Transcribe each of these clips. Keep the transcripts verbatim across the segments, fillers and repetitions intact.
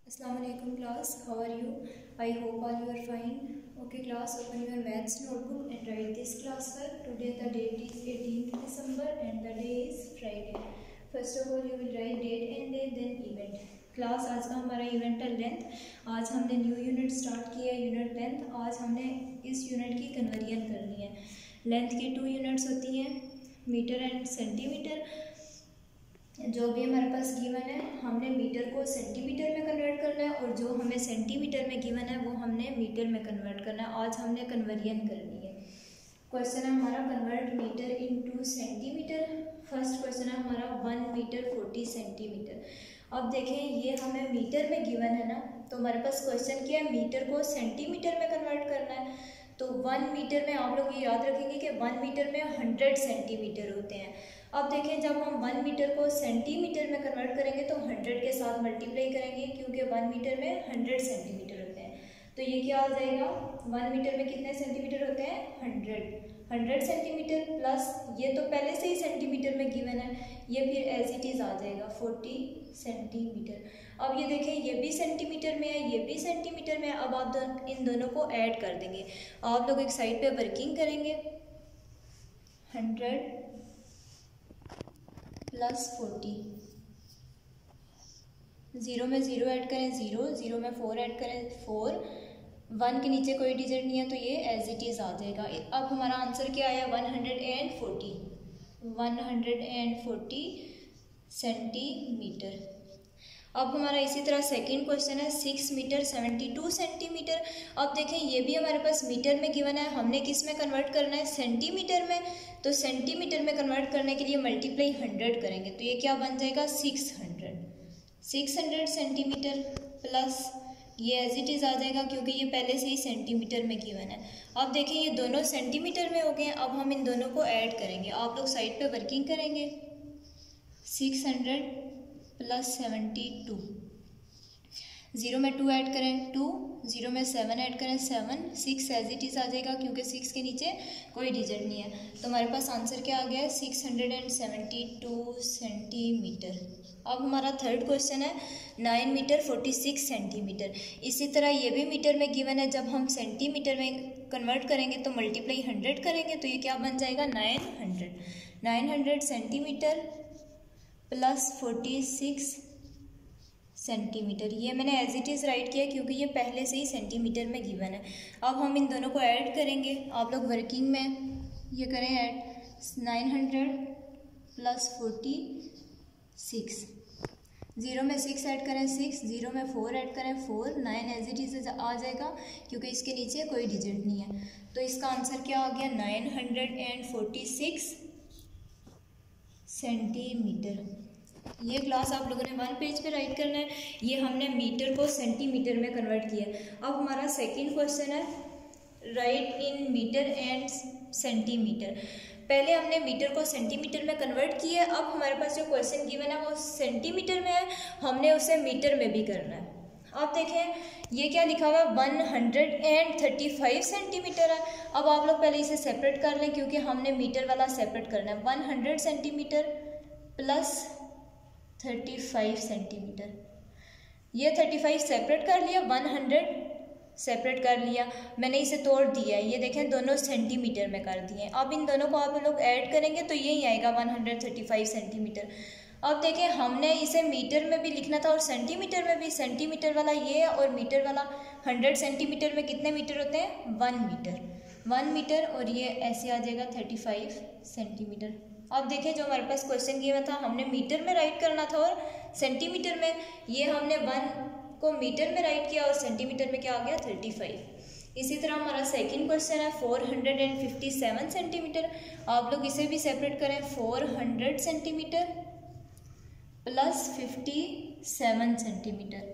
Assalamu alaikum class, how are you? I hope all you are fine. Okay class, open your maths notebook and write this class work. Today the date is eighteenth December and the day is Friday. First of all you will write date and day then event. Class आज का हमारा event है length. आज हमने new unit start किया है, unit length. आज हमने इस यूनिट की कन्वर्जन करनी है. लेंथ की टू यूनिट्स होती हैं, मीटर एंड सेंटीमीटर. जो भी हमारे पास गिवन है हमने मीटर को सेंटीमीटर में कन्वर्ट करना है और जो हमें सेंटीमीटर में गिवन है वो हमने मीटर में कन्वर्ट करना है. आज हमने कन्वर्जन करनी है. क्वेश्चन है हमारा convert metre into centimetre. First question है हमारा वन मीटर फोर्टी सेंटीमीटर. अब देखें ये हमें मीटर में गिवन है ना, तो हमारे पास क्वेश्चन क्या है, मीटर को सेंटीमीटर में कन्वर्ट करना है. तो वन मीटर में आप लोग ये याद रखेंगे कि वन मीटर में हंड्रेड सेंटीमीटर होते हैं. अब देखें जब हम वन मीटर को सेंटीमीटर में कन्वर्ट करेंगे तो हंड्रेड के साथ मल्टीप्लाई करेंगे क्योंकि वन मीटर में हंड्रेड सेंटीमीटर होते हैं. तो ये क्या हो जाएगा, वन मीटर में कितने सेंटीमीटर होते हैं, हंड्रेड. हंड्रेड सेंटीमीटर प्लस ये तो पहले से ही सेंटीमीटर में गिवन है, ये फिर एज इट इज़ आ जाएगा फोर्टी सेंटीमीटर. अब ये देखें ये भी सेंटीमीटर में है, ये भी सेंटीमीटर में है. अब आप दो, इन दोनों को ऐड कर देंगे. आप लोग एक साइड पे वर्किंग करेंगे. हंड्रेड प्लस फोर्टी, ज़ीरो में ज़ीरो ऐड करें ज़ीरो, ज़ीरो में फोर ऐड करें फोर. वन के नीचे कोई डिजिट नहीं है तो ये एज इट इज़ आ जाएगा. अब हमारा आंसर क्या आया, one hundred and forty one hundred and forty centimetre. अब हमारा इसी तरह सेकंड क्वेश्चन है six metre seventy two centimetre. अब देखें ये भी हमारे पास मीटर में गिवन है, हमने किस में कन्वर्ट करना है, सेंटीमीटर में. तो सेंटीमीटर में कन्वर्ट करने के लिए मल्टीप्लाई हंड्रेड करेंगे तो ये क्या बन जाएगा, six hundred six hundred centimetre plus ये एज इट इज़ आ जाएगा क्योंकि ये पहले से ही सेंटीमीटर में गिवन है. अब देखें ये दोनों सेंटीमीटर में हो गए. अब हम इन दोनों को ऐड करेंगे. आप लोग साइड पे वर्किंग करेंगे. Six hundred plus seventy two, zero में टू ऐड करें टू, ज़ीरो में सेवन ऐड करें seven, six as it is आ जाएगा क्योंकि सिक्स के नीचे कोई डिजिट नहीं है. तो हमारे पास आंसर क्या आ गया है, six hundred and seventy two centimetre. अब हमारा थर्ड क्वेश्चन है nine metre forty six centimetre. इसी तरह ये भी मीटर में गिवन है, जब हम सेंटीमीटर में कन्वर्ट करेंगे तो मल्टीप्लाई हंड्रेड करेंगे तो ये क्या बन जाएगा, nine hundred nine hundred centimetre plus forty six centimetre. ये मैंने एज इट इज़ राइट किया क्योंकि ये पहले से ही सेंटीमीटर में गिवन है. अब हम इन दोनों को ऐड करेंगे. आप लोग वर्किंग में ये करें add. Nine hundred plus forty six, zero में सिक्स ऐड करें सिक्स, ज़ीरो में फोर ऐड करें four, nine as it is आ जाएगा क्योंकि इसके नीचे कोई डिजिट नहीं है. तो इसका आंसर क्या आ गया, nine hundred and forty six centimetre. ये क्लास आप लोगों ने वन पेज पे राइट करना है. ये हमने मीटर को सेंटीमीटर में कन्वर्ट किया. अब हमारा सेकंड क्वेश्चन है write in metre and centimetre. पहले हमने मीटर को सेंटीमीटर में कन्वर्ट किया. अब हमारे पास जो क्वेश्चन गिवन है वो सेंटीमीटर में है, हमने उसे मीटर में भी करना है. आप देखें ये क्या लिखा हुआ है, one hundred and thirty five centimetre है. अब आप लोग पहले इसे सेपरेट कर लें क्योंकि हमने मीटर वाला सेपरेट करना है. One hundred centimetre plus thirty five centimetre. ये थर्टी फाइव सेपरेट कर लिया, वन हंड्रेड सेपरेट कर लिया. मैंने इसे तोड़ दिया है, ये देखें दोनों सेंटीमीटर में कर दिए. अब इन दोनों को आप लोग ऐड करेंगे तो यही आएगा one hundred thirty five centimetre. अब देखें हमने इसे मीटर में भी लिखना था और सेंटीमीटर में भी. सेंटीमीटर वाला ये है और मीटर वाला. हंड्रेड सेंटीमीटर में कितने मीटर होते हैं, वन मीटर वन मीटर और ये ऐसे आ जाएगा थर्टी फाइव सेंटीमीटर. अब देखें जो हमारे पास क्वेश्चन गिवन था हमने मीटर में राइट करना था और सेंटीमीटर में. ये हमने वन को मीटर में राइट किया और सेंटीमीटर में क्या आ गया, थर्टी फाइव. इसी तरह हमारा सेकंड क्वेश्चन है four hundred and fifty seven centimetre. आप लोग इसे भी सेपरेट करें. Four hundred centimetre plus fifty seven centimetre.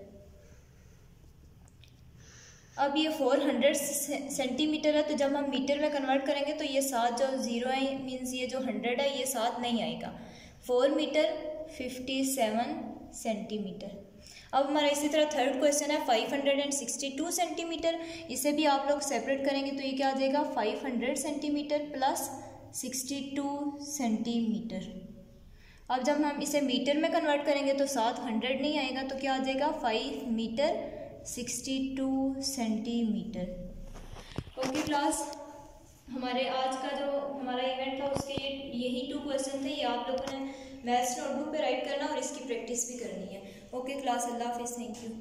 अब ये फोर हंड्रेड सेंटीमीटर है तो जब हम मीटर में कन्वर्ट करेंगे तो ये सात जो ज़ीरो है मीन्स ये जो हंड्रेड है ये सात नहीं आएगा. Four metre fifty seven centimetre. अब हमारा इसी तरह थर्ड क्वेश्चन है five hundred and sixty two centimetre. इसे भी आप लोग सेपरेट करेंगे तो ये क्या आ जाएगा, five hundred centimetre plus sixty two centimetre. अब जब हम इसे मीटर में कन्वर्ट करेंगे तो साथ हंड्रेड नहीं आएगा, तो क्या आ जाएगा five metre sixty two centimetre. Okay class, हमारे आज का जो हमारा इवेंट था उसके यही टू क्वेश्चन थे। ये आप लोगों ने मैथ्स नोटबुक पे राइट करना और इसकी प्रैक्टिस भी करनी है। ओके क्लास, अल्लाह हाफिज़, थैंक यू।